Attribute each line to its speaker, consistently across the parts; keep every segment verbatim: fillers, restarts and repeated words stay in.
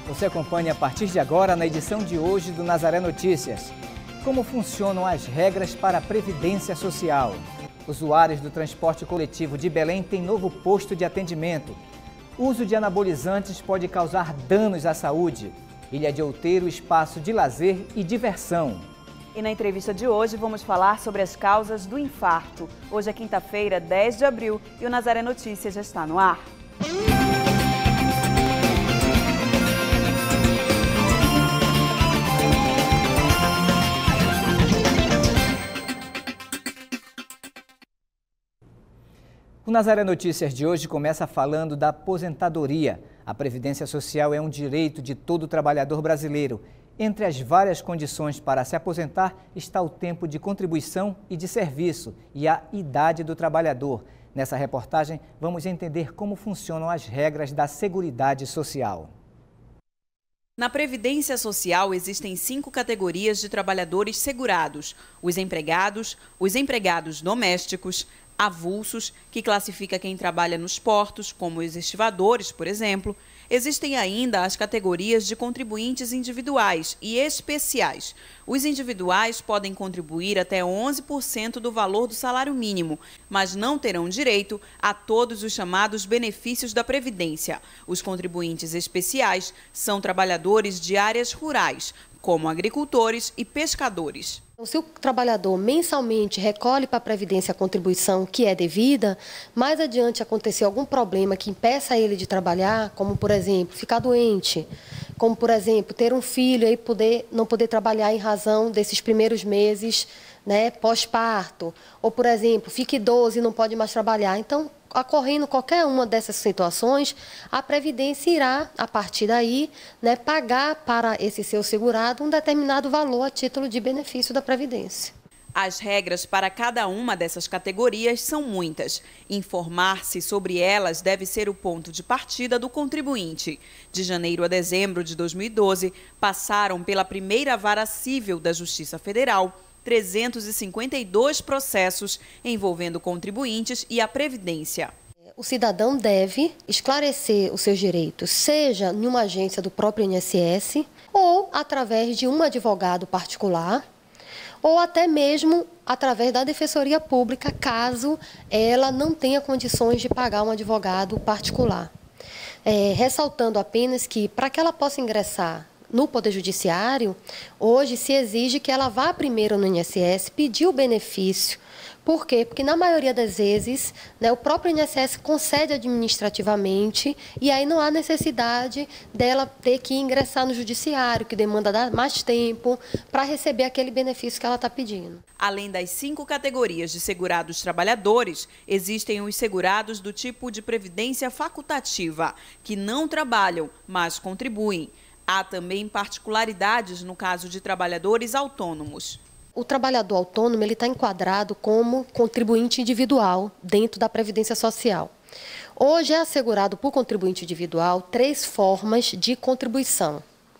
Speaker 1: Você acompanha a partir de agora na edição de hoje do Nazaré Notícias. Como funcionam as regras para a Previdência Social? Usuários do transporte coletivo de Belém têm novo posto de atendimento. O uso de anabolizantes pode causar danos à saúde. Ilha de Outeiro, espaço de lazer e diversão.
Speaker 2: E na entrevista de hoje vamos falar sobre as causas do infarto. Hoje é quinta-feira, dez de abril, e o Nazaré Notícias já está no ar.
Speaker 1: O Nazaré Notícias de hoje começa falando da aposentadoria. A Previdência Social é um direito de todo trabalhador brasileiro. Entre as várias condições para se aposentar está o tempo de contribuição e de serviço e a idade do trabalhador. Nessa reportagem, vamos entender como funcionam as regras da Seguridade Social.
Speaker 2: Na Previdência Social existem cinco categorias de trabalhadores segurados: os empregados, os empregados domésticos, avulsos, que classifica quem trabalha nos portos, como os estivadores, por exemplo. Existem ainda as categorias de contribuintes individuais e especiais. Os individuais podem contribuir até onze por cento do valor do salário mínimo, mas não terão direito a todos os chamados benefícios da Previdência. Os contribuintes especiais são trabalhadores de áreas rurais, como agricultores e pescadores.
Speaker 3: Se o trabalhador mensalmente recolhe para a Previdência a contribuição que é devida, mais adiante acontecer algum problema que impeça ele de trabalhar, como, por exemplo, ficar doente, como, por exemplo, ter um filho e poder, não poder trabalhar em razão desses primeiros meses, né, pós-parto, ou, por exemplo, fica idoso e não pode mais trabalhar. Então, ocorrendo qualquer uma dessas situações, a Previdência irá, a partir daí, né, pagar para esse seu segurado um determinado valor a título de benefício da Previdência.
Speaker 2: As regras para cada uma dessas categorias são muitas. Informar-se sobre elas deve ser o ponto de partida do contribuinte. De janeiro a dezembro de dois mil e doze, passaram pela primeira vara civil da Justiça Federal trezentos e cinquenta e dois processos envolvendo contribuintes e a Previdência.
Speaker 3: O cidadão deve esclarecer os seus direitos, seja em uma agência do próprio I N S S ou através de um advogado particular, ou até mesmo através da Defensoria Pública, caso ela não tenha condições de pagar um advogado particular. É, ressaltando apenas que, para que ela possa ingressar no Poder Judiciário, hoje se exige que ela vá primeiro no I N S S pedir o benefício. Por quê? Porque na maioria das vezes, né, o próprio I N S S concede administrativamente e aí não há necessidade dela ter que ingressar no Judiciário, que demanda mais tempo para receber aquele benefício que ela está pedindo.
Speaker 2: Além das cinco categorias de segurados trabalhadores, existem os segurados do tipo de previdência facultativa, que não trabalham, mas contribuem. Há também particularidades no caso de trabalhadores autônomos.
Speaker 3: O trabalhador autônomo ele está enquadrado como contribuinte individual dentro da Previdência Social. Hoje é assegurado por contribuinte individual três formas de contribuição.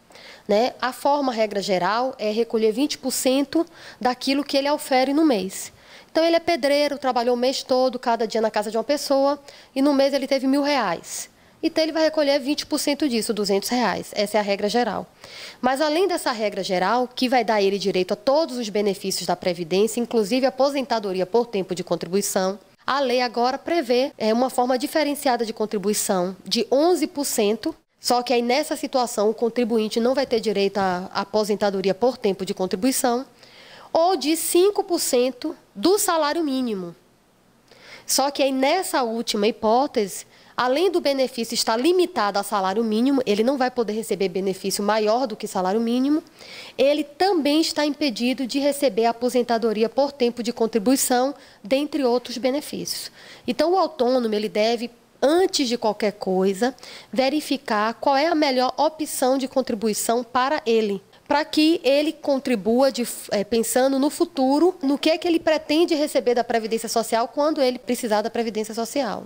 Speaker 3: Né? A forma, regra geral, é recolher vinte por cento daquilo que ele ofere no mês. Então, ele é pedreiro, trabalhou o mês todo, cada dia na casa de uma pessoa, e no mês ele teve mil reais. Então, ele vai recolher vinte por cento disso, duzentos reais. Essa é a regra geral. Mas, além dessa regra geral, que vai dar a ele direito a todos os benefícios da Previdência, inclusive a aposentadoria por tempo de contribuição, a lei agora prevê é, uma forma diferenciada de contribuição de onze por cento, só que aí, nessa situação, o contribuinte não vai ter direito à aposentadoria por tempo de contribuição, ou de cinco por cento do salário mínimo. Só que aí, nessa última hipótese, além do benefício estar limitado a salário mínimo, ele não vai poder receber benefício maior do que salário mínimo, ele também está impedido de receber a aposentadoria por tempo de contribuição, dentre outros benefícios. Então, o autônomo ele deve, antes de qualquer coisa, verificar qual é a melhor opção de contribuição para ele, para que ele contribua de, é, pensando no futuro, no que é que ele pretende receber da Previdência Social quando ele precisar da Previdência Social.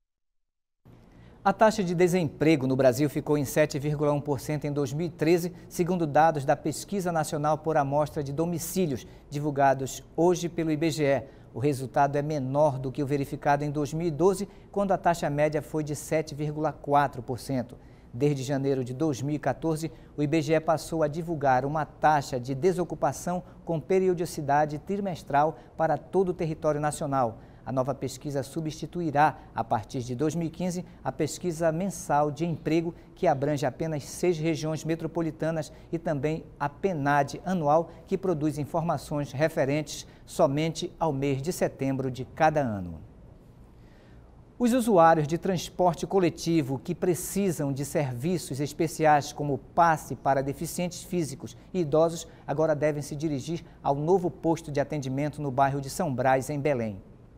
Speaker 1: A taxa de desemprego no Brasil ficou em sete vírgula um por cento em dois mil e treze, segundo dados da Pesquisa Nacional por Amostra de Domicílios, divulgados hoje pelo I B G E. O resultado é menor do que o verificado em dois mil e doze, quando a taxa média foi de sete vírgula quatro por cento. Desde janeiro de dois mil e quatorze, o I B G E passou a divulgar uma taxa de desocupação com periodicidade trimestral para todo o território nacional. A nova pesquisa substituirá, a partir de dois mil e quinze, a pesquisa mensal de emprego, que abrange apenas seis regiões metropolitanas, e também a PENAD anual, que produz informações referentes somente ao mês de setembro de cada ano. Os usuários de transporte coletivo que precisam de serviços especiais como passe para deficientes físicos e idosos agora devem se dirigir ao novo posto de atendimento no bairro de São Brás, em Belém.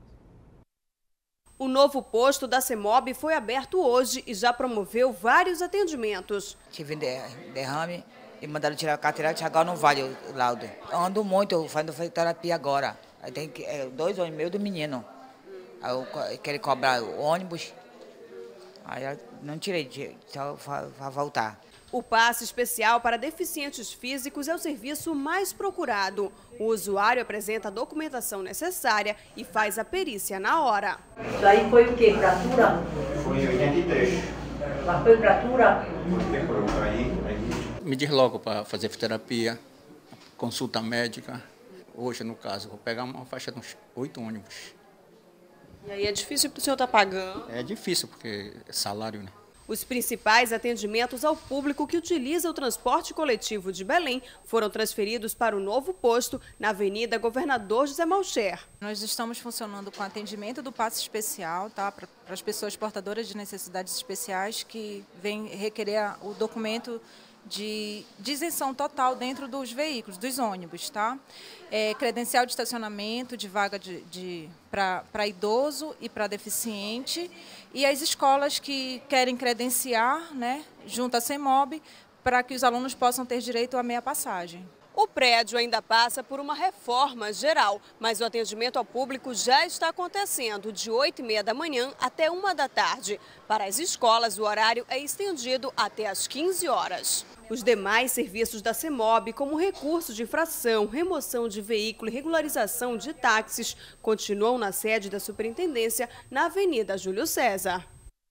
Speaker 4: O novo posto da CEMOB foi aberto hoje e já promoveu vários atendimentos.
Speaker 5: Tive derrame e mandaram tirar a carteira, agora não vale o laudo. Eu ando muito, eu faço terapia agora. Aí tem que, é, dois ônibus meio do menino. Aí eu quero cobrar o ônibus. Aí eu não tirei, só para voltar.
Speaker 4: O passe especial para deficientes físicos é o serviço mais procurado. O usuário apresenta a documentação necessária e faz a perícia na hora.
Speaker 6: Isso aí foi o quê? Fratura?
Speaker 7: Foi em oitenta e três.
Speaker 6: Mas foi fratura?
Speaker 7: Foi aí, aí.
Speaker 8: Me desloco para fazer fisioterapia, consulta médica. Hoje, no caso, vou pegar uma faixa de uns oito ônibus.
Speaker 4: E aí é difícil para o senhor estar pagando?
Speaker 8: É difícil, porque é salário, né?
Speaker 4: Os principais atendimentos ao público que utiliza o transporte coletivo de Belém foram transferidos para o novo posto na Avenida Governador José Malcher.
Speaker 9: Nós estamos funcionando com atendimento do passe especial, tá, para as pessoas portadoras de necessidades especiais que vêm requerer o documento de, de isenção total dentro dos veículos, dos ônibus, tá? É, credencial de estacionamento, de vaga de, de, para idoso e para deficiente, e as escolas que querem credenciar, né, junto à CEMOB, para que os alunos possam ter direito à meia passagem.
Speaker 4: O prédio ainda passa por uma reforma geral, mas o atendimento ao público já está acontecendo de oito e meia da manhã até uma da tarde. Para as escolas, o horário é estendido até às quinze horas. Os demais serviços da CEMOB, como recurso de infração, remoção de veículo e regularização de táxis, continuam na sede da Superintendência, na Avenida Júlio César.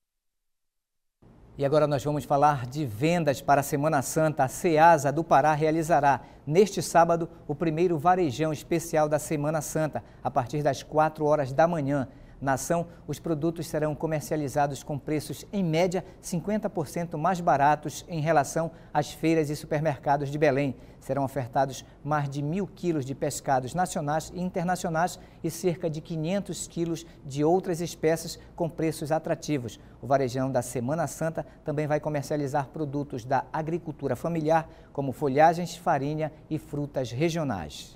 Speaker 1: E agora nós vamos falar de vendas para a Semana Santa. A Ceasa do Pará realizará, neste sábado, o primeiro varejão especial da Semana Santa, a partir das quatro horas da manhã. Na ação, os produtos serão comercializados com preços, em média, cinquenta por cento mais baratos em relação às feiras e supermercados de Belém. Serão ofertados mais de mil quilos de pescados nacionais e internacionais e cerca de quinhentos quilos de outras espécies com preços atrativos. O varejão da Semana Santa também vai comercializar produtos da agricultura familiar, como folhagens, farinha e frutas regionais.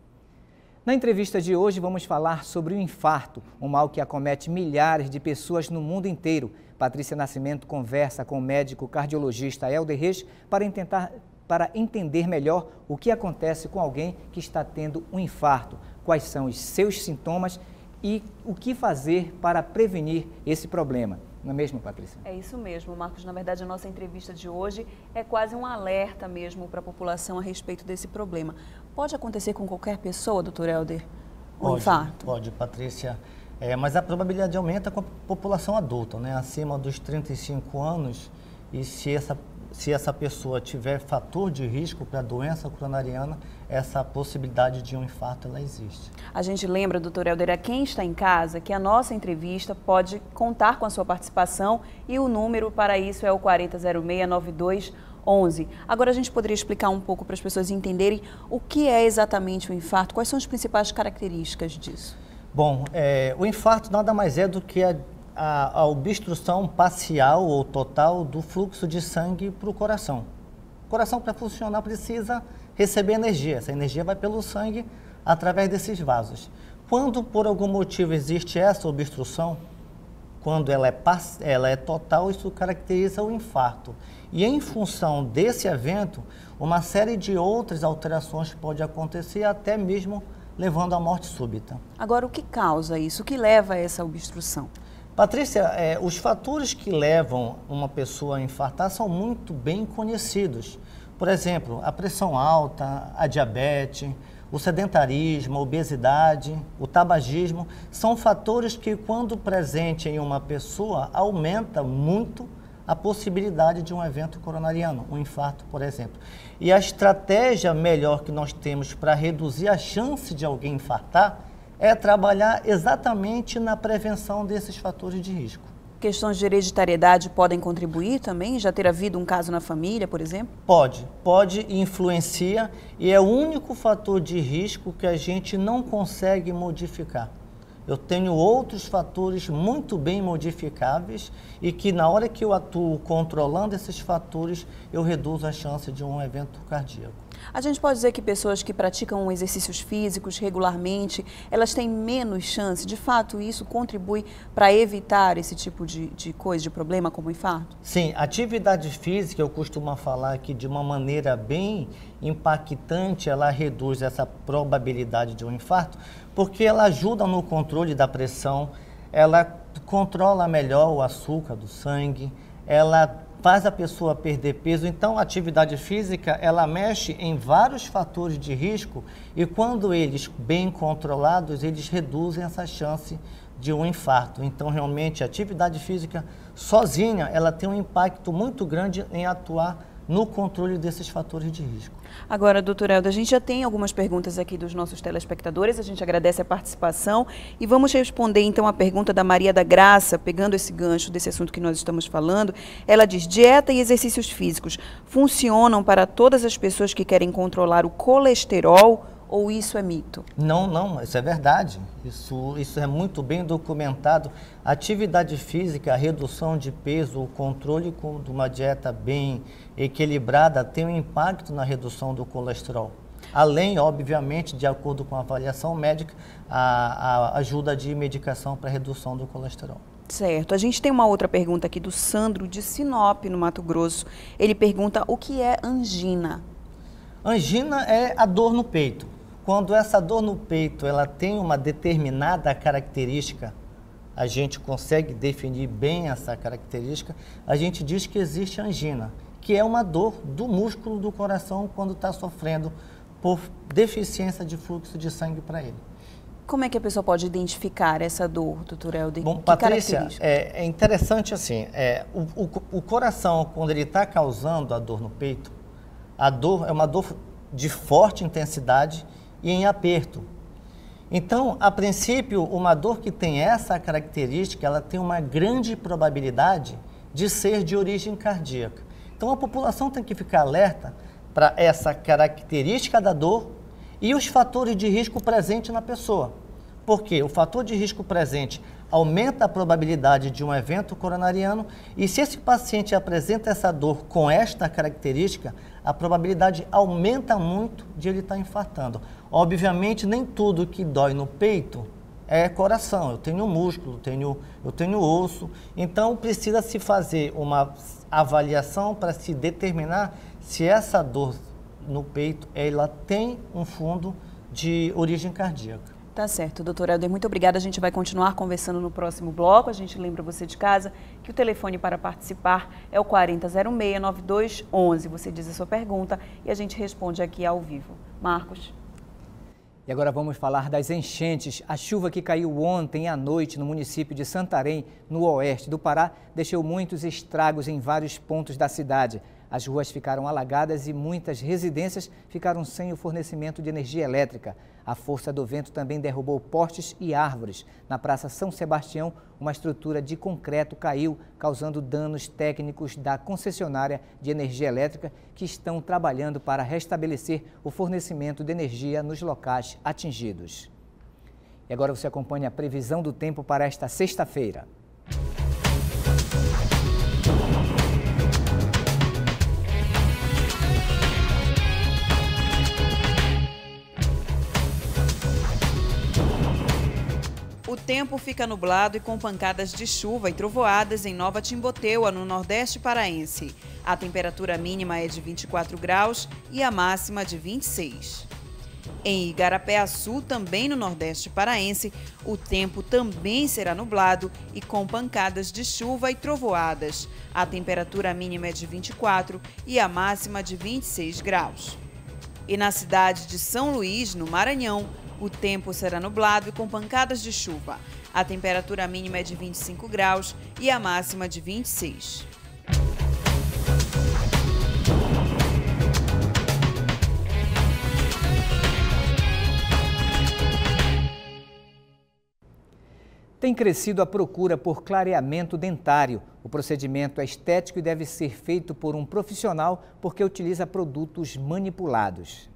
Speaker 1: Na entrevista de hoje, vamos falar sobre o infarto, um mal que acomete milhares de pessoas no mundo inteiro. Patrícia Nascimento conversa com o médico cardiologista Helder Reis para, tentar, para entender melhor o que acontece com alguém que está tendo um infarto, quais são os seus sintomas e o que fazer para prevenir esse problema. Não é mesmo, Patrícia?
Speaker 2: É isso mesmo, Marcos. Na verdade, a nossa entrevista de hoje é quase um alerta mesmo para a população a respeito desse problema. Pode acontecer com qualquer pessoa, doutor Helder, o
Speaker 10: pode,
Speaker 2: infarto?
Speaker 10: Pode, Patrícia. É, mas a probabilidade aumenta com a população adulta, né? Acima dos trinta e cinco anos. E se essa, se essa pessoa tiver fator de risco para a doença coronariana, essa possibilidade de um infarto ela existe.
Speaker 2: A gente lembra, doutor Helder, a quem está em casa, que a nossa entrevista pode contar com a sua participação e o número para isso é o quarenta zero seis, nove dois onze. Agora a gente poderia explicar um pouco para as pessoas entenderem o que é exatamente o infarto, quais são as principais características disso?
Speaker 10: Bom, é, o infarto nada mais é do que a, a, a obstrução parcial ou total do fluxo de sangue para o coração. O coração, para funcionar, precisa receber energia. Essa energia vai pelo sangue através desses vasos. Quando, por algum motivo, existe essa obstrução, quando ela é, ela é total, isso caracteriza o infarto. E em função desse evento, uma série de outras alterações pode acontecer, até mesmo levando à morte súbita.
Speaker 2: Agora, o que causa isso? O que leva a essa obstrução?
Speaker 10: Patrícia, é, os fatores que levam uma pessoa a infartar são muito bem conhecidos. Por exemplo, a pressão alta, a diabetes, o sedentarismo, a obesidade, o tabagismo, são fatores que, quando presente em uma pessoa, aumenta muito a possibilidade de um evento coronariano, um infarto, por exemplo. E a estratégia melhor que nós temos para reduzir a chance de alguém infartar é trabalhar exatamente na prevenção desses fatores de risco.
Speaker 2: Questões de hereditariedade podem contribuir também? Já ter havido um caso na família, por exemplo?
Speaker 10: Pode, pode e influencia, e é o único fator de risco que a gente não consegue modificar. Eu tenho outros fatores muito bem modificáveis e que na hora que eu atuo controlando esses fatores, eu reduzo a chance de um evento cardíaco.
Speaker 2: A gente pode dizer que pessoas que praticam exercícios físicos regularmente, elas têm menos chance? De fato, isso contribui para evitar esse tipo de, de coisa, de problema como infarto?
Speaker 10: Sim, atividade física, eu costumo falar que de uma maneira bem impactante, ela reduz essa probabilidade de um infarto, porque ela ajuda no controle da pressão, ela controla melhor o açúcar do sangue, ela faz a pessoa perder peso. Então, a atividade física, ela mexe em vários fatores de risco e quando eles bem controlados, eles reduzem essa chance de um infarto. Então, realmente, a atividade física sozinha, ela tem um impacto muito grande em atuar no controle desses fatores de risco.
Speaker 2: Agora, doutor Helder, a gente já tem algumas perguntas aqui dos nossos telespectadores, a gente agradece a participação e vamos responder então a pergunta da Maria da Graça, pegando esse gancho desse assunto que nós estamos falando. Ela diz: dieta e exercícios físicos funcionam para todas as pessoas que querem controlar o colesterol ou isso é mito?
Speaker 10: Não, não, isso é verdade. Isso, isso é muito bem documentado. Atividade física, a redução de peso, o controle de uma dieta bem equilibrada tem um impacto na redução do colesterol. Além, obviamente, de acordo com a avaliação médica, a, a ajuda de medicação para redução do colesterol.
Speaker 2: Certo. A gente tem uma outra pergunta aqui do Sandro, de Sinop, no Mato Grosso. Ele pergunta o que é angina.
Speaker 10: Angina é a dor no peito. Quando essa dor no peito ela tem uma determinada característica, a gente consegue definir bem essa característica, a gente diz que existe angina, que é uma dor do músculo do coração quando está sofrendo por deficiência de fluxo de sangue para ele.
Speaker 2: Como é que a pessoa pode identificar essa dor, doutor Helder?
Speaker 10: Bom, Patrícia, é, é interessante assim, é, o, o, o coração, quando ele está causando a dor no peito, a dor é uma dor de forte intensidade e em aperto. Então, a princípio, uma dor que tem essa característica, ela tem uma grande probabilidade de ser de origem cardíaca. Então, a população tem que ficar alerta para essa característica da dor e os fatores de risco presentes na pessoa. Porque o fator de risco presente aumenta a probabilidade de um evento coronariano e se esse paciente apresenta essa dor com esta característica, a probabilidade aumenta muito de ele estar infartando. Obviamente, nem tudo que dói no peito é coração. Eu tenho músculo, eu tenho, eu tenho osso, então precisa se fazer uma avaliação para se determinar se essa dor no peito ela tem um fundo de origem cardíaca.
Speaker 2: Tá certo, doutor Helder, muito obrigada. A gente vai continuar conversando no próximo bloco. A gente lembra você de casa que o telefone para participar é o quarenta zero seis, nove dois um um. Você diz a sua pergunta e a gente responde aqui ao vivo. Marcos.
Speaker 1: E agora vamos falar das enchentes. A chuva que caiu ontem à noite no município de Santarém, no oeste do Pará, deixou muitos estragos em vários pontos da cidade. As ruas ficaram alagadas e muitas residências ficaram sem o fornecimento de energia elétrica. A força do vento também derrubou postes e árvores. Na Praça São Sebastião, uma estrutura de concreto caiu, causando danos técnicos da concessionária de energia elétrica, que estão trabalhando para restabelecer o fornecimento de energia nos locais atingidos. E agora você acompanha a previsão do tempo para esta sexta-feira.
Speaker 2: O tempo fica nublado e com pancadas de chuva e trovoadas em Nova Timboteua, no Nordeste paraense. A temperatura mínima é de vinte e quatro graus e a máxima de vinte e seis. Em Igarapé-Açu, também no Nordeste paraense, o tempo também será nublado e com pancadas de chuva e trovoadas. A temperatura mínima é de vinte e quatro e a máxima de vinte e seis graus. E na cidade de São Luís, no Maranhão, o tempo será nublado e com pancadas de chuva. A temperatura mínima é de vinte e cinco graus e a máxima de vinte e seis.
Speaker 1: Tem crescido a procura por clareamento dentário. O procedimento é estético e deve ser feito por um profissional porque utiliza produtos manipulados.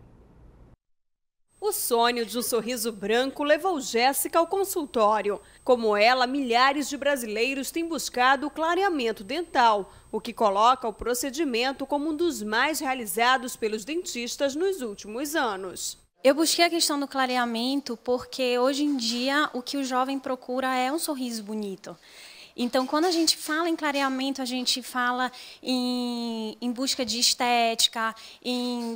Speaker 4: O sonho de um sorriso branco levou Jéssica ao consultório. Como ela, milhares de brasileiros têm buscado o clareamento dental, o que coloca o procedimento como um dos mais realizados pelos dentistas nos últimos anos.
Speaker 11: Eu busquei a questão do clareamento porque hoje em dia o que o jovem procura é um sorriso bonito. Então, quando a gente fala em clareamento, a gente fala em, em busca de estética, em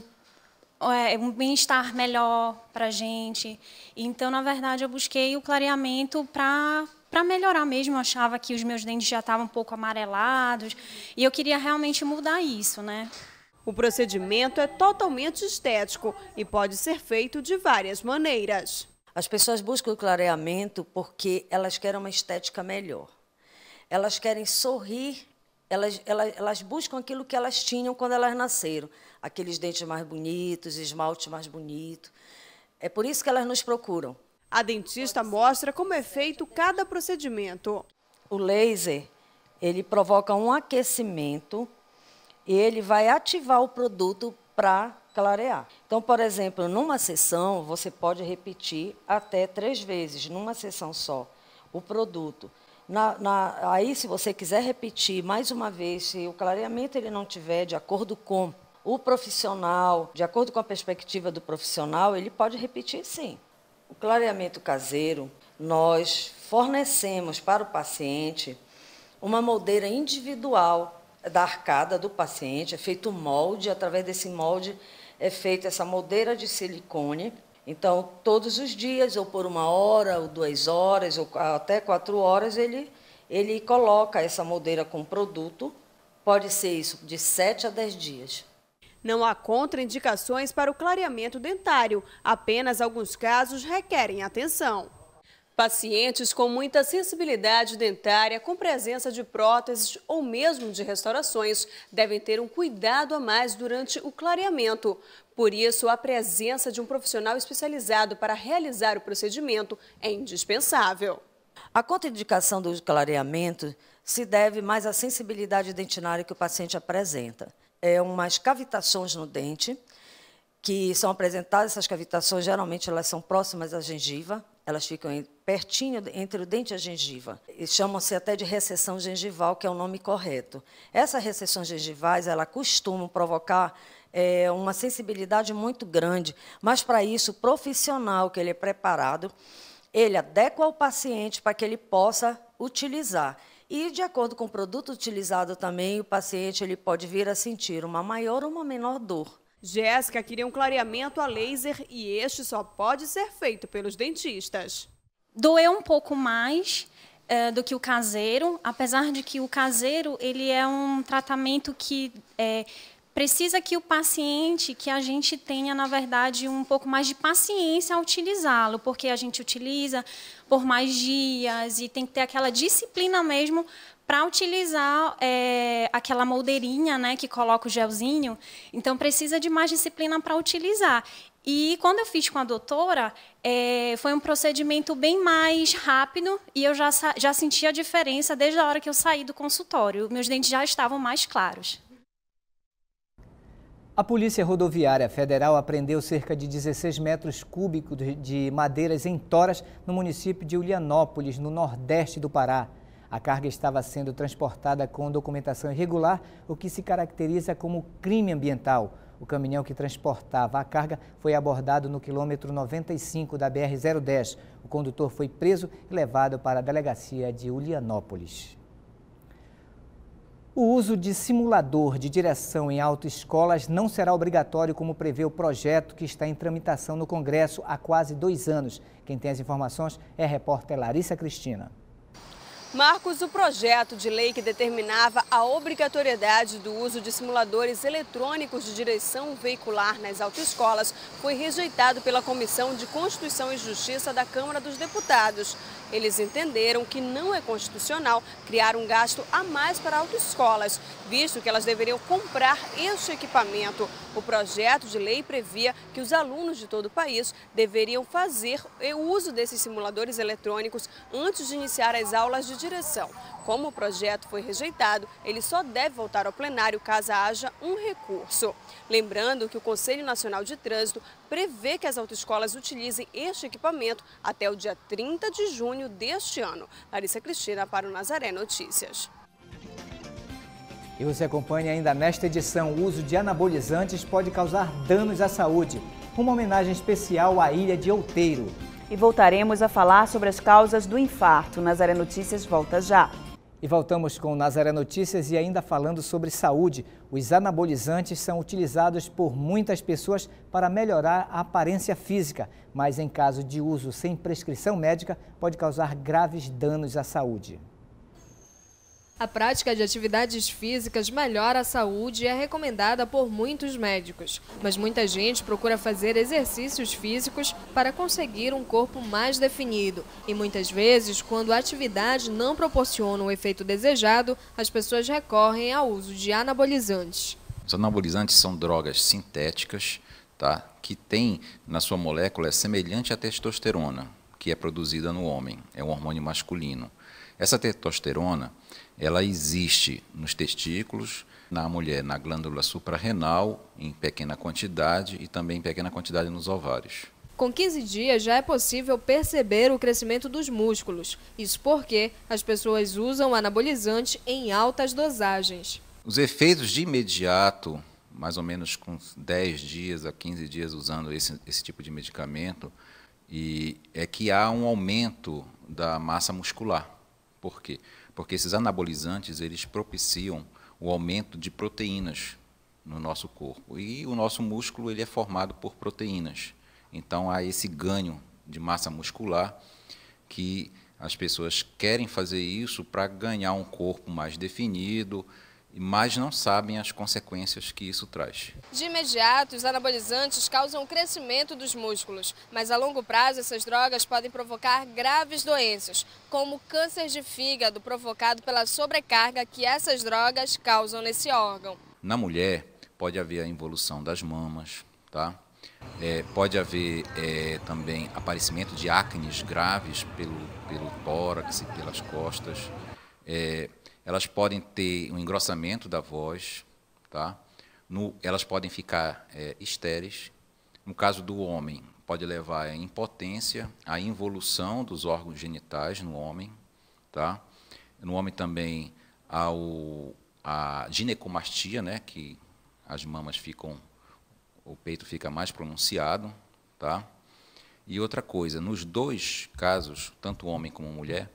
Speaker 11: é, um bem-estar melhor para a gente. Então, na verdade, eu busquei o clareamento para para melhorar mesmo. Eu achava que os meus dentes já estavam um pouco amarelados e eu queria realmente mudar isso, né?
Speaker 4: O procedimento é totalmente estético e pode ser feito de várias maneiras.
Speaker 12: As pessoas buscam o clareamento porque elas querem uma estética melhor. Elas querem sorrir, elas, elas, elas buscam aquilo que elas tinham quando elas nasceram. Aqueles dentes mais bonitos, esmalte mais bonito. É por isso que elas nos procuram.
Speaker 4: A dentista mostra como é feito cada procedimento.
Speaker 12: O laser, ele provoca um aquecimento e ele vai ativar o produto para clarear. Então, por exemplo, numa sessão, você pode repetir até três vezes, numa sessão só, o produto. Na, na, aí, se você quiser repetir mais uma vez, se o clareamento ele não tiver de acordo com o profissional, de acordo com a perspectiva do profissional, ele pode repetir sim. O clareamento caseiro, nós fornecemos para o paciente uma moldeira individual da arcada do paciente, é feito um molde, através desse molde é feita essa moldeira de silicone. Então, todos os dias, ou por uma hora, ou duas horas, ou até quatro horas, ele, ele coloca essa moldeira com produto. Pode ser isso de sete a dez dias.
Speaker 4: Não há contraindicações para o clareamento dentário, apenas alguns casos requerem atenção. Pacientes com muita sensibilidade dentária, com presença de próteses ou mesmo de restaurações, devem ter um cuidado a mais durante o clareamento. Por isso, a presença de um profissional especializado para realizar o procedimento é indispensável.
Speaker 12: A contraindicação do clareamento se deve mais à sensibilidade dentinária que o paciente apresenta. É umas cavitações no dente, que são apresentadas, essas cavitações geralmente elas são próximas à gengiva, elas ficam pertinho entre o dente e a gengiva. Chamam-se até de recessão gengival, que é o nome correto. Essas recessões gengivais, elas costumam provocar é, uma sensibilidade muito grande, mas para isso o profissional que ele é preparado, ele adequa ao paciente para que ele possa utilizar. E, de acordo com o produto utilizado também, o paciente ele pode vir a sentir uma maior ou uma menor dor.
Speaker 4: Jéssica queria um clareamento a laser e este só pode ser feito pelos dentistas.
Speaker 11: Doeu um pouco mais é, do que o caseiro, apesar de que o caseiro ele é um tratamento que é, precisa que o paciente, que a gente tenha, na verdade, um pouco mais de paciência ao utilizá-lo, porque a gente utiliza por mais dias e tem que ter aquela disciplina mesmo para utilizar é, aquela moldeirinha, né, que coloca o gelzinho. Então, precisa de mais disciplina para utilizar. E quando eu fiz com a doutora, é, foi um procedimento bem mais rápido e eu já, já senti a diferença desde a hora que eu saí do consultório. Meus dentes já estavam mais claros.
Speaker 1: A Polícia Rodoviária Federal apreendeu cerca de dezesseis metros cúbicos de madeiras em toras no município de Ulianópolis, no nordeste do Pará. A carga estava sendo transportada com documentação irregular, o que se caracteriza como crime ambiental. O caminhão que transportava a carga foi abordado no quilômetro noventa e cinco da B R zero dez. O condutor foi preso e levado para a delegacia de Ulianópolis. O uso de simulador de direção em autoescolas não será obrigatório, como prevê o projeto que está em tramitação no Congresso há quase dois anos. Quem tem as informações é a repórter Larissa Cristina.
Speaker 4: Marcos, o projeto de lei que determinava a obrigatoriedade do uso de simuladores eletrônicos de direção veicular nas autoescolas foi rejeitado pela Comissão de Constituição e Justiça da Câmara dos Deputados. Eles entenderam que não é constitucional criar um gasto a mais para autoescolas, visto que elas deveriam comprar este equipamento. O projeto de lei previa que os alunos de todo o país deveriam fazer o uso desses simuladores eletrônicos antes de iniciar as aulas de direção. Como o projeto foi rejeitado, ele só deve voltar ao plenário caso haja um recurso. Lembrando que o Conselho Nacional de Trânsito prevê que as autoescolas utilizem este equipamento até o dia trinta de junho deste ano. Larissa Cristina para o Nazaré Notícias.
Speaker 1: E você acompanha ainda nesta edição: o uso de anabolizantes pode causar danos à saúde. Uma homenagem especial à Ilha de Outeiro.
Speaker 2: E voltaremos a falar sobre as causas do infarto. Nazaré Notícias volta já.
Speaker 1: E voltamos com Nazaré Notícias e ainda falando sobre saúde. Os anabolizantes são utilizados por muitas pessoas para melhorar a aparência física, mas em caso de uso sem prescrição médica, pode causar graves danos à saúde.
Speaker 13: A prática de atividades físicas melhora a saúde e é recomendada por muitos médicos. Mas muita gente procura fazer exercícios físicos para conseguir um corpo mais definido. E muitas vezes, quando a atividade não proporciona o efeito desejado, as pessoas recorrem ao uso de anabolizantes.
Speaker 14: Os anabolizantes são drogas sintéticas, tá, que têm na sua molécula é semelhante à testosterona, que é produzida no homem, é um hormônio masculino. Essa testosterona, ela existe nos testículos, na mulher, na glândula suprarrenal, em pequena quantidade e também em pequena quantidade nos ovários.
Speaker 13: Com quinze dias já é possível perceber o crescimento dos músculos. Isso porque as pessoas usam anabolizante em altas dosagens.
Speaker 14: Os efeitos de imediato, mais ou menos com dez dias a quinze dias usando esse, esse tipo de medicamento, e é que há um aumento da massa muscular. Por quê? Porque esses anabolizantes, eles propiciam o aumento de proteínas no nosso corpo. E o nosso músculo, ele é formado por proteínas. Então, há esse ganho de massa muscular que as pessoas querem fazer isso para ganhar um corpo mais definido, mas não sabem as consequências que isso traz.
Speaker 13: De imediato, os anabolizantes causam o crescimento dos músculos, mas a longo prazo essas drogas podem provocar graves doenças, como câncer de fígado provocado pela sobrecarga que essas drogas causam nesse órgão.
Speaker 14: Na mulher, pode haver a involução das mamas, tá? É, pode haver é, também aparecimento de acnes graves pelo, pelo tórax e pelas costas. É, Elas podem ter um engrossamento da voz, tá? No, elas podem ficar é, estéreis. No caso do homem, pode levar à impotência, à involução dos órgãos genitais no homem, tá? No homem também ao, a ginecomastia, né? Que as mamas ficam, o peito fica mais pronunciado, tá? E outra coisa, nos dois casos, tanto homem como mulher,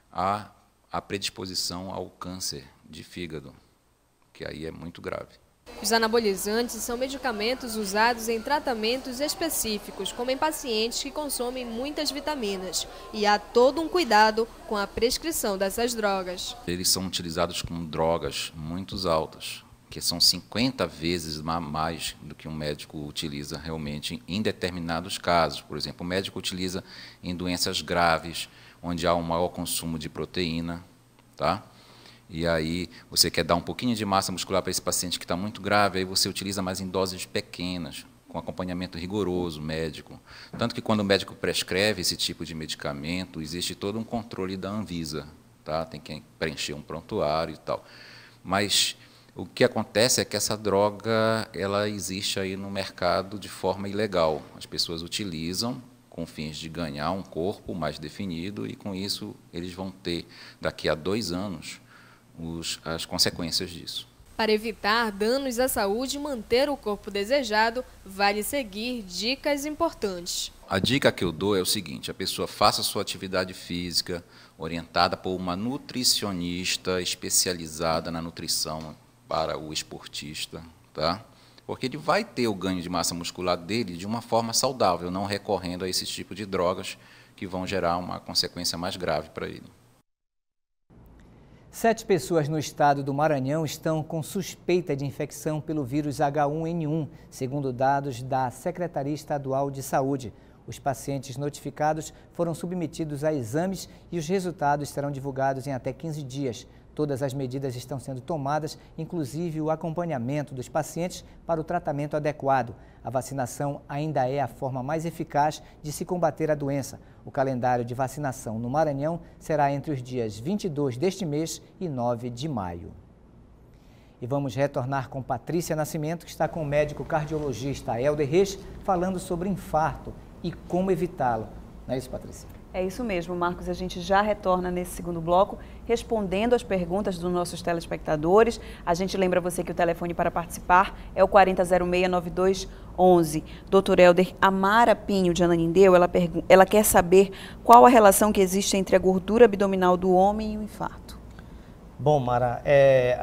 Speaker 14: há a predisposição ao câncer de fígado, que aí é muito grave.
Speaker 13: Os anabolizantes são medicamentos usados em tratamentos específicos, como em pacientes que consomem muitas vitaminas. E há todo um cuidado com a prescrição dessas drogas.
Speaker 14: Eles são utilizados com drogas muito altas, que são cinquenta vezes mais do que um médico utiliza realmente em determinados casos. Por exemplo, o médico utiliza em doenças graves, onde há um maior consumo de proteína, tá? E aí você quer dar um pouquinho de massa muscular para esse paciente que está muito grave, aí você utiliza mais em doses pequenas, com acompanhamento rigoroso, médico. Tanto que quando o médico prescreve esse tipo de medicamento, existe todo um controle da Anvisa, tá? Tem que preencher um prontuário e tal. Mas o que acontece é que essa droga, ela existe aí no mercado de forma ilegal. As pessoas utilizam com fins de ganhar um corpo mais definido e, com isso, eles vão ter, daqui a dois anos, os, as consequências disso.
Speaker 13: Para evitar danos à saúde e manter o corpo desejado, vale seguir dicas importantes.
Speaker 14: A dica que eu dou é o seguinte: a pessoa faça sua atividade física orientada por uma nutricionista especializada na nutrição para o esportista, tá? Porque ele vai ter o ganho de massa muscular dele de uma forma saudável, não recorrendo a esse tipo de drogas que vão gerar uma consequência mais grave para ele.
Speaker 1: Sete pessoas no estado do Maranhão estão com suspeita de infecção pelo vírus H um N um, segundo dados da Secretaria Estadual de Saúde. Os pacientes notificados foram submetidos a exames e os resultados serão divulgados em até quinze dias. Todas as medidas estão sendo tomadas, inclusive o acompanhamento dos pacientes para o tratamento adequado. A vacinação ainda é a forma mais eficaz de se combater a doença. O calendário de vacinação no Maranhão será entre os dias vinte e dois deste mês e nove de maio. E vamos retornar com Patrícia Nascimento, que está com o médico cardiologista Helder Reis, falando sobre infarto e como evitá-lo. Não é isso, Patrícia?
Speaker 2: É isso mesmo, Marcos. A gente já retorna nesse segundo bloco, respondendo as perguntas dos nossos telespectadores. A gente lembra você que o telefone para participar é o quarenta zero seis nove dois onze. doutor Helder, a Mara Pinho de Ananindeua, ela, ela quer saber qual a relação que existe entre a gordura abdominal do homem e o infarto.
Speaker 10: Bom, Mara, é,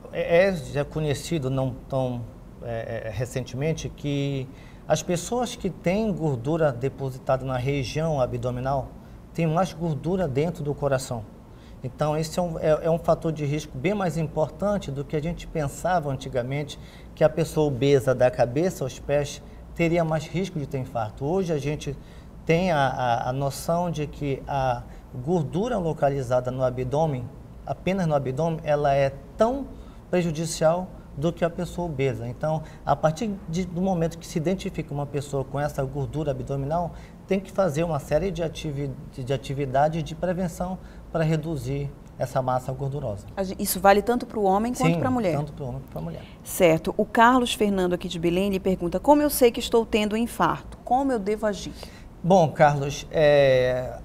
Speaker 10: é já conhecido, não tão é, recentemente, que as pessoas que têm gordura depositada na região abdominal têm mais gordura dentro do coração. Então, esse é um, é, é um fator de risco bem mais importante do que a gente pensava antigamente, que a pessoa obesa da cabeça aos pés teria mais risco de ter infarto. Hoje a gente tem a, a, a noção de que a gordura localizada no abdômen, apenas no abdômen, ela é tão prejudicial do que a pessoa obesa. Então, a partir de, do momento que se identifica uma pessoa com essa gordura abdominal, tem que fazer uma série de, ativi de atividades de prevenção para reduzir essa massa gordurosa.
Speaker 2: Isso vale tanto para o homem quanto para a mulher?
Speaker 10: Tanto para o homem quanto para a mulher.
Speaker 2: Certo. O Carlos Fernando aqui de Belém, ele pergunta, como eu sei que estou tendo infarto? Como eu devo agir?
Speaker 10: Bom, Carlos, é,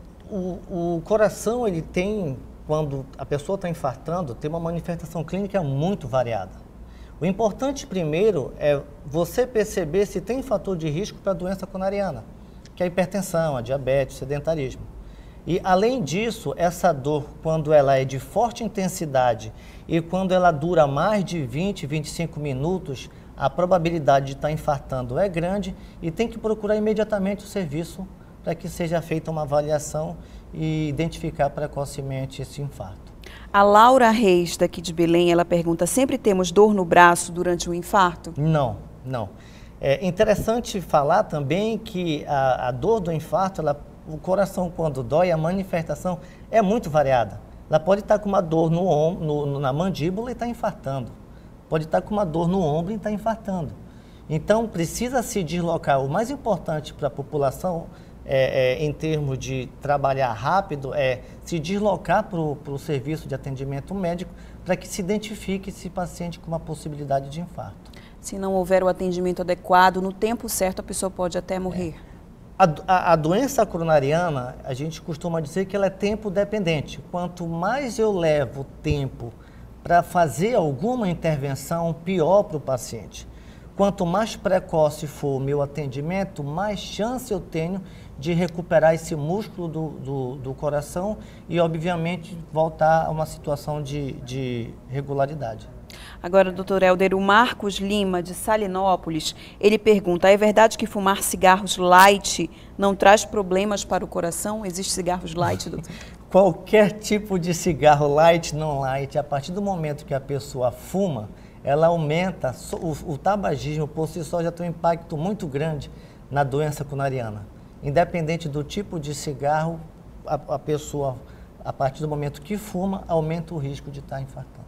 Speaker 10: o, o coração, ele tem, quando a pessoa está infartando, tem uma manifestação clínica muito variada. O importante primeiro é você perceber se tem fator de risco para a doença coronariana, que é a hipertensão, a diabetes, o sedentarismo. E além disso, essa dor, quando ela é de forte intensidade e quando ela dura mais de vinte, vinte e cinco minutos, a probabilidade de estar infartando é grande e tem que procurar imediatamente o serviço para que seja feita uma avaliação e identificar precocemente esse infarto.
Speaker 2: A Laura Reis, daqui de Belém, ela pergunta, sempre temos dor no braço durante o infarto?
Speaker 10: Não, não. É interessante falar também que a, a dor do infarto, ela, o coração quando dói, a manifestação é muito variada. Ela pode estar com uma dor no, no, na mandíbula e está infartando. Pode estar com uma dor no ombro e está infartando. Então, precisa se deslocar. O mais importante para a população, É, é, em termos de trabalhar rápido, é se deslocar para o serviço de atendimento médico para que se identifique esse paciente com uma possibilidade de infarto.
Speaker 2: Se não houver o atendimento adequado, no tempo certo a pessoa pode até morrer.
Speaker 10: É. A, a, a doença coronariana, a gente costuma dizer que ela é tempo dependente. Quanto mais eu levo tempo para fazer alguma intervenção, pior para o paciente. Quanto mais precoce for o meu atendimento, mais chance eu tenho de recuperar esse músculo do, do, do coração e, obviamente, voltar a uma situação de, de regularidade.
Speaker 2: Agora, doutor Helder, o Marcos Lima, de Salinópolis, ele pergunta, é verdade que fumar cigarros light não traz problemas para o coração? Existem cigarros light, doutor?
Speaker 10: Qualquer tipo de cigarro light, não light, a partir do momento que a pessoa fuma, ela aumenta, o, o tabagismo por si só já tem um impacto muito grande na doença coronariana. Independente do tipo de cigarro, a, a pessoa, a partir do momento que fuma, aumenta o risco de estar infartando.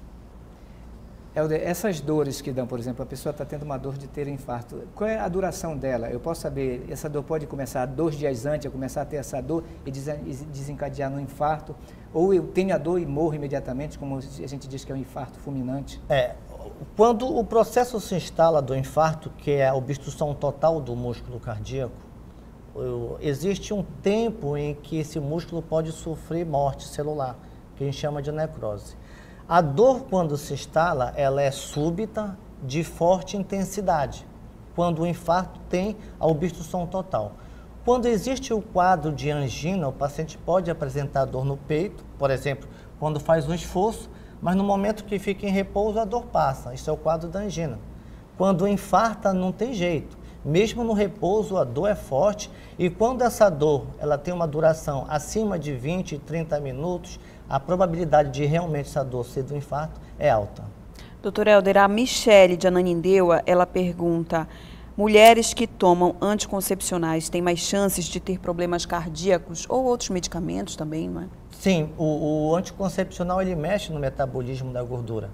Speaker 1: Helder, essas dores que dão, por exemplo, a pessoa está tendo uma dor de ter infarto, qual é a duração dela? Eu posso saber, essa dor pode começar dois dias antes, eu começar a ter essa dor e desencadear no infarto, ou eu tenho a dor e morro imediatamente, como a gente diz que é um infarto fulminante?
Speaker 10: É, quando o processo se instala do infarto, que é a obstrução total do músculo cardíaco, existe um tempo em que esse músculo pode sofrer morte celular, que a gente chama de necrose. A dor, quando se instala, ela é súbita, de forte intensidade, quando o infarto tem a obstrução total. Quando existe o quadro de angina, o paciente pode apresentar dor no peito, por exemplo, quando faz um esforço, mas no momento que fica em repouso, a dor passa. Isso é o quadro da angina. Quando infarta, não tem jeito. Mesmo no repouso, a dor é forte e quando essa dor ela tem uma duração acima de vinte, trinta minutos, a probabilidade de realmente essa dor ser do infarto é alta.
Speaker 2: Doutor Helder, a Michele de Ananindeua, ela pergunta, mulheres que tomam anticoncepcionais têm mais chances de ter problemas cardíacos ou outros medicamentos também, não é?
Speaker 10: Sim, o, o anticoncepcional ele mexe no metabolismo da gordura.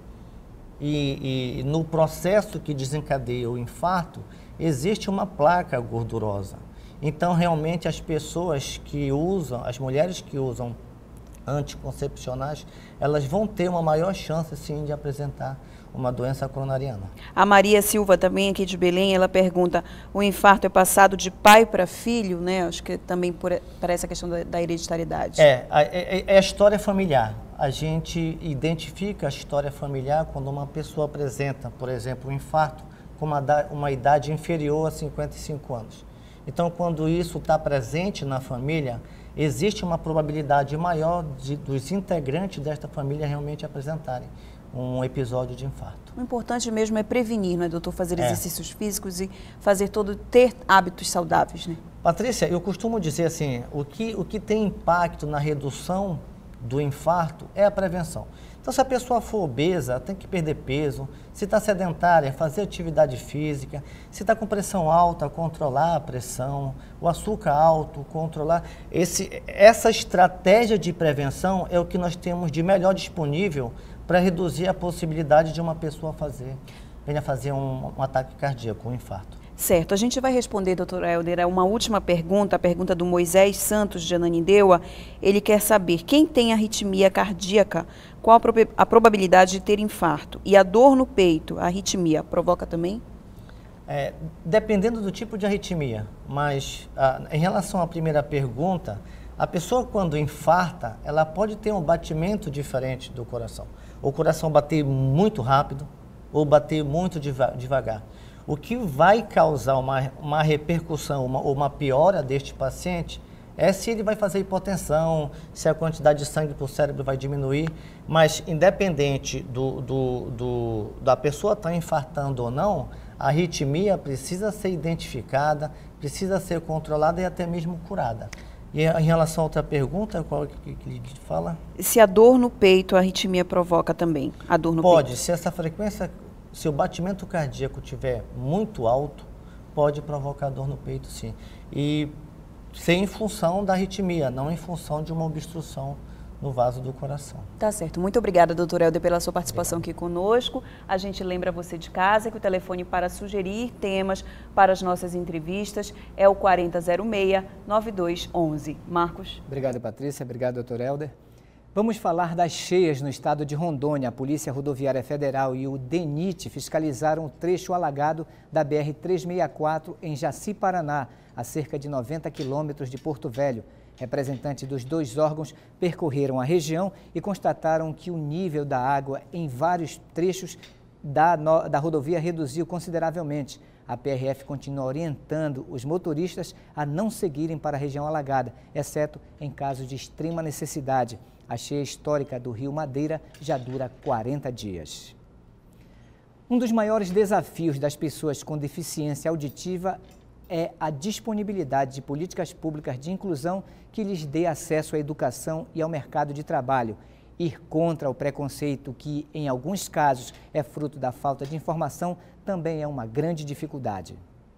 Speaker 10: E, e no processo que desencadeia o infarto, existe uma placa gordurosa. Então, realmente, as pessoas que usam, as mulheres que usam anticoncepcionais, elas vão ter uma maior chance, sim, de apresentar uma doença coronariana.
Speaker 2: A Maria Silva, também aqui de Belém, ela pergunta, o infarto é passado de pai para filho, né? Acho que também por, para essa questão da, da hereditariedade.
Speaker 10: É, é, é a história familiar. A gente identifica a história familiar quando uma pessoa apresenta, por exemplo, um infarto com uma, uma idade inferior a cinquenta e cinco anos. Então, quando isso está presente na família, existe uma probabilidade maior de, dos integrantes desta família realmente apresentarem um episódio de infarto.
Speaker 2: O importante mesmo é prevenir, não é, doutor? Fazer
Speaker 10: é.
Speaker 2: exercícios físicos e fazer todo, ter hábitos saudáveis, né?
Speaker 10: Patrícia, eu costumo dizer assim, o que, o que tem impacto na redução do infarto é a prevenção. Então, se a pessoa for obesa, tem que perder peso, se está sedentária, fazer atividade física, se está com pressão alta, controlar a pressão, o açúcar alto, controlar. Esse, essa estratégia de prevenção é o que nós temos de melhor disponível para reduzir a possibilidade de uma pessoa fazer, venha a fazer um, um ataque cardíaco, um infarto.
Speaker 2: Certo, a gente vai responder, doutor Helder, uma última pergunta, a pergunta do Moisés Santos de Ananindeua. Ele quer saber, quem tem arritmia cardíaca, qual a, prob a probabilidade de ter infarto? E a dor no peito, a arritmia, provoca também?
Speaker 10: É, dependendo do tipo de arritmia, mas a, em relação à primeira pergunta, a pessoa quando infarta, ela pode ter um batimento diferente do coração. O coração bater muito rápido ou bater muito deva devagar. O que vai causar uma, uma repercussão, uma, uma piora deste paciente é se ele vai fazer hipotensão, se a quantidade de sangue para o cérebro vai diminuir, mas independente do, do, do, da pessoa estar infartando ou não, a arritmia precisa ser identificada, precisa ser controlada e até mesmo curada. E em relação a outra pergunta, qual que, que, que fala?
Speaker 2: Se a dor no peito, a arritmia provoca também, a dor no
Speaker 10: pode,
Speaker 2: peito? Pode,
Speaker 10: se essa frequência, se o batimento cardíaco estiver muito alto, pode provocar dor no peito, sim. E ser em função da arritmia, não em função de uma obstrução no vaso do coração.
Speaker 2: Tá certo. Muito obrigada, doutor Helder, pela sua participação Obrigado. aqui conosco. A gente lembra você de casa que o telefone para sugerir temas para as nossas entrevistas é o quarenta zero seis, nove dois onze. Marcos.
Speaker 1: Obrigado, Patrícia. Obrigado, doutor Helder. Vamos falar das cheias no estado de Rondônia. A Polícia Rodoviária Federal e o DENIT fiscalizaram o trecho alagado da B R trezentos e sessenta e quatro em Jaci, Paraná, a cerca de noventa quilômetros de Porto Velho. Representantes dos dois órgãos percorreram a região e constataram que o nível da água em vários trechos da, da rodovia reduziu consideravelmente. A P R F continua orientando os motoristas a não seguirem para a região alagada, exceto em casos de extrema necessidade. A cheia histórica do Rio Madeira já dura quarenta dias. Um dos maiores desafios das pessoas com deficiência auditiva é a disponibilidade de políticas públicas de inclusão que lhes dê acesso à educação e ao mercado de trabalho. Ir contra o preconceito, que em alguns casos é fruto da falta de informação, também é uma grande dificuldade.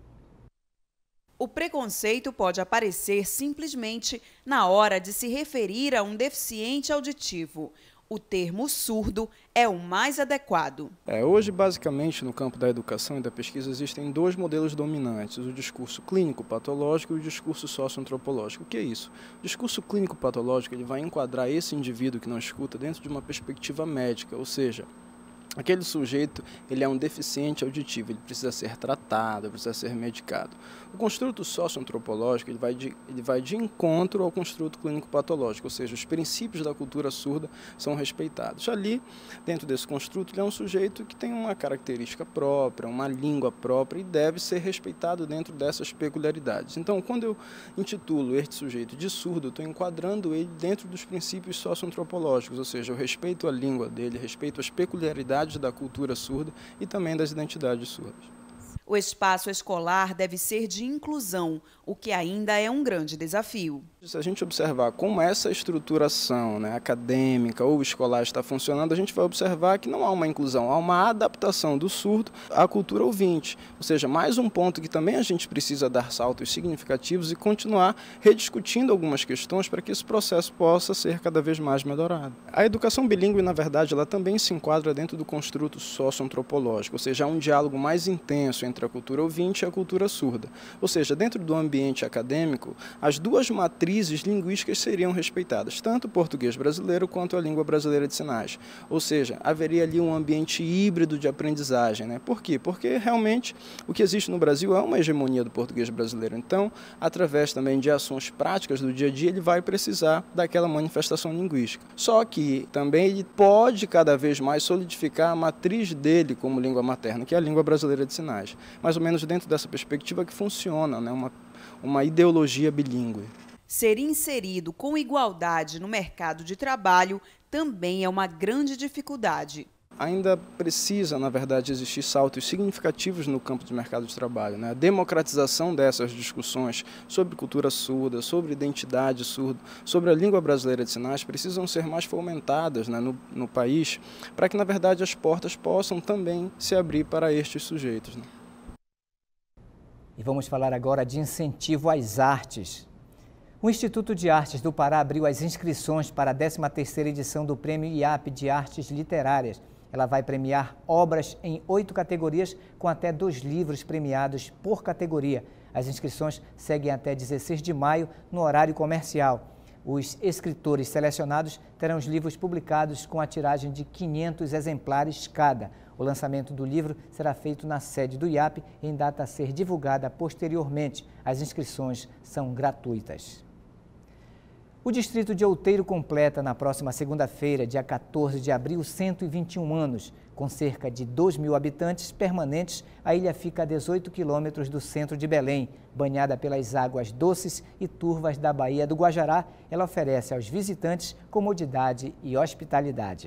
Speaker 2: O preconceito pode aparecer simplesmente na hora de se referir a um deficiente auditivo. O termo surdo é o mais adequado.
Speaker 15: É, hoje, basicamente, no campo da educação e da pesquisa, existem dois modelos dominantes, o discurso clínico-patológico e o discurso socioantropológico. O que é isso? O discurso clínico-patológico ele vai enquadrar esse indivíduo que não escuta dentro de uma perspectiva médica, ou seja, aquele sujeito ele é um deficiente auditivo, ele precisa ser tratado, precisa ser medicado. O construto socioantropológico ele vai, de, ele vai de encontro ao construto clínico-patológico, ou seja, os princípios da cultura surda são respeitados. Ali, dentro desse construto, ele é um sujeito que tem uma característica própria, uma língua própria e deve ser respeitado dentro dessas peculiaridades. Então, quando eu intitulo este sujeito de surdo, eu estou enquadrando ele dentro dos princípios socioantropológicos, ou seja, eu respeito a língua dele, respeito as peculiaridades da cultura surda e também das identidades surdas.
Speaker 2: O O espaço escolar deve ser de inclusão, o que ainda é um grande desafio.
Speaker 15: Se a gente observar como essa estruturação, né, acadêmica ou escolar está funcionando, a gente vai observar que não há uma inclusão, há uma adaptação do surdo à cultura ouvinte. Ou seja, mais um ponto que também a gente precisa dar saltos significativos e continuar rediscutindo algumas questões para que esse processo possa ser cada vez mais melhorado. A educação bilíngue, na verdade, ela também se enquadra dentro do construto socioantropológico, ou seja, há um diálogo mais intenso entre a cultura ouvinte e a cultura surda. Ou seja, dentro do ambiente acadêmico, as duas matrizes linguísticas seriam respeitadas, tanto o português brasileiro quanto a língua brasileira de sinais. Ou seja, haveria ali um ambiente híbrido de aprendizagem, né? Por quê? Porque realmente o que existe no Brasil é uma hegemonia do português brasileiro. Então, através também de ações práticas do dia a dia, ele vai precisar daquela manifestação linguística. Só que também ele pode cada vez mais solidificar a matriz dele como língua materna, que é a língua brasileira de sinais. Mais ou menos dentro dessa perspectiva que funciona, né? uma, uma ideologia bilíngue.
Speaker 2: Ser inserido com igualdade no mercado de trabalho também é uma grande dificuldade.
Speaker 15: Ainda precisa, na verdade, existir saltos significativos no campo do mercado de trabalho, né? A democratização dessas discussões sobre cultura surda, sobre identidade surda, sobre a língua brasileira de sinais precisam ser mais fomentadas, né, no, no país, para que, na verdade, as portas possam também se abrir para estes sujeitos, né?
Speaker 1: E vamos falar agora de incentivo às artes. O Instituto de Artes do Pará abriu as inscrições para a décima terceira edição do Prêmio I A P de Artes Literárias. Ela vai premiar obras em oito categorias, com até dois livros premiados por categoria. As inscrições seguem até dezesseis de maio, no horário comercial. Os escritores selecionados terão os livros publicados com a tiragem de quinhentos exemplares cada. O lançamento do livro será feito na sede do I A P em data a ser divulgada posteriormente. As inscrições são gratuitas. O distrito de Outeiro completa na próxima segunda-feira, dia quatorze de abril, cento e vinte e um anos. Com cerca de dois mil habitantes permanentes, a ilha fica a dezoito quilômetros do centro de Belém. Banhada pelas águas doces e turvas da Baía do Guajará, ela oferece aos visitantes comodidade e hospitalidade.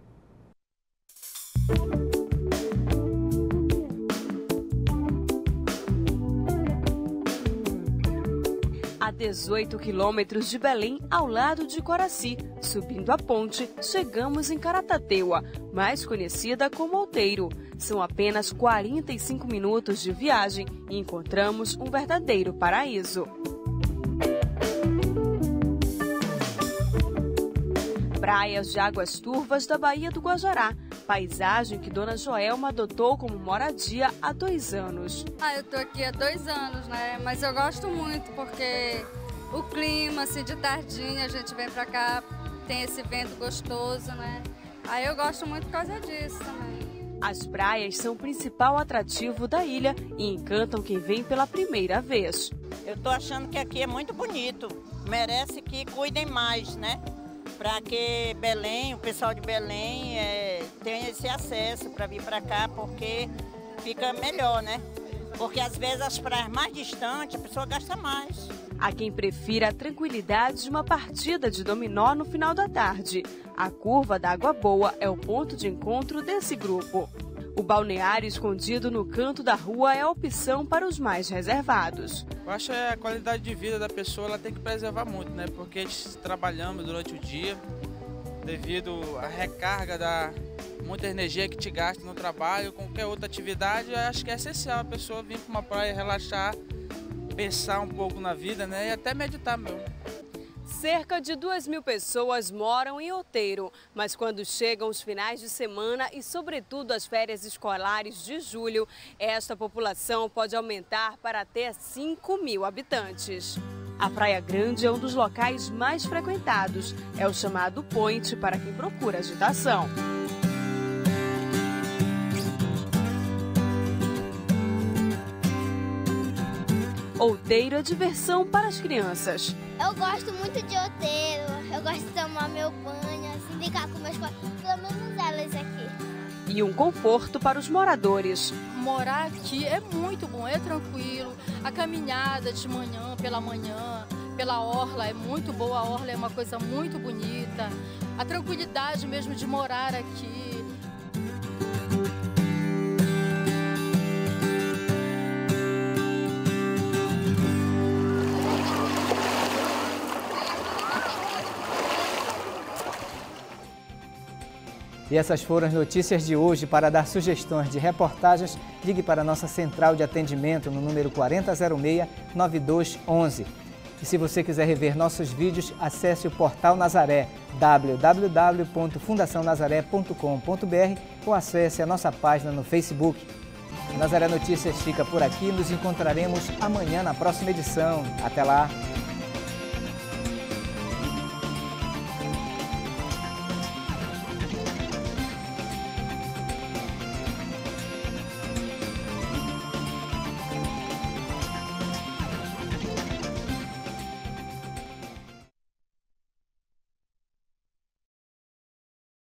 Speaker 4: A dezoito quilômetros de Belém, ao lado de Coraci, subindo a ponte, chegamos em Caratateua, mais conhecida como Outeiro. São apenas quarenta e cinco minutos de viagem e encontramos um verdadeiro paraíso. Praias de águas turvas da Baía do Guajará, paisagem que Dona Joelma adotou como moradia há dois anos.
Speaker 16: Ah, eu tô aqui há dois anos, né? Mas eu gosto muito porque o clima, assim, de tardinha, a gente vem pra cá, tem esse vento gostoso, né? Aí eu gosto muito por causa disso também.
Speaker 4: As praias são o principal atrativo da ilha e encantam quem vem pela primeira vez.
Speaker 17: Eu tô achando que aqui é muito bonito, merece que cuidem mais, né? Para que Belém, o pessoal de Belém é, tenha esse acesso para vir para cá, porque fica melhor, né? Porque às vezes as praias mais distantes, a pessoa gasta mais.
Speaker 4: Há quem prefira a tranquilidade de uma partida de dominó no final da tarde. A curva da Água Boa é o ponto de encontro desse grupo. O balneário escondido no canto da rua é a opção para os mais reservados.
Speaker 18: Eu acho que a qualidade de vida da pessoa ela tem que preservar muito, né? Porque trabalhamos durante o dia, devido à recarga da muita energia que te gasta no trabalho, qualquer outra atividade, eu acho que é essencial a pessoa vir para uma praia, relaxar, pensar um pouco na vida, né? E até meditar mesmo.
Speaker 4: Cerca de duas mil pessoas moram em Outeiro, mas quando chegam os finais de semana e, sobretudo, as férias escolares de julho, esta população pode aumentar para até cinco mil habitantes. A Praia Grande é um dos locais mais frequentados. É o chamado point para quem procura agitação. Outeiro é diversão para as crianças.
Speaker 19: Eu gosto muito de Outeiro, eu gosto de tomar meu banho, assim, brincar com meus colegas, pelo menos elas aqui.
Speaker 4: E um conforto para os moradores.
Speaker 20: Morar aqui é muito bom, é tranquilo, a caminhada de manhã, pela manhã, pela orla é muito boa, a orla é uma coisa muito bonita, a tranquilidade mesmo de morar aqui.
Speaker 1: E essas foram as notícias de hoje. Para dar sugestões de reportagens, ligue para a nossa central de atendimento no número quarenta zero seis, nove dois um um. E se você quiser rever nossos vídeos, acesse o Portal Nazaré, w w w ponto fundação nazaré ponto com ponto b r, ou acesse a nossa página no Facebook. O Nazaré Notícias fica por aqui. Nos encontraremos amanhã na próxima edição. Até lá!